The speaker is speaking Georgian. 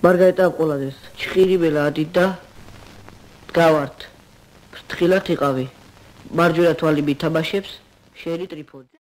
მარგარიტა ყოლაძეს ჩხირიბელა ადიდა გავართ ფრთხილად იყავი მარჯვენა თვალები თამაშებს შერი ტრიფოდი